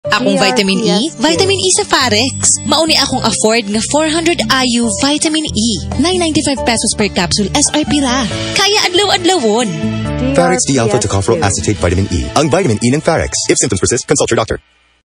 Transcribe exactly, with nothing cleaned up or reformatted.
Akong vitamin E, vitamin E sa Pharex. Mauni akong afford nga four hundred I U vitamin E. nine ninety-five pesos per capsule S R P ra. Kaya adlaw-adlawon. Pharex D alpha tocopherol acetate vitamin E. Ang vitamin E ng Pharex. If symptoms persist, consult your doctor.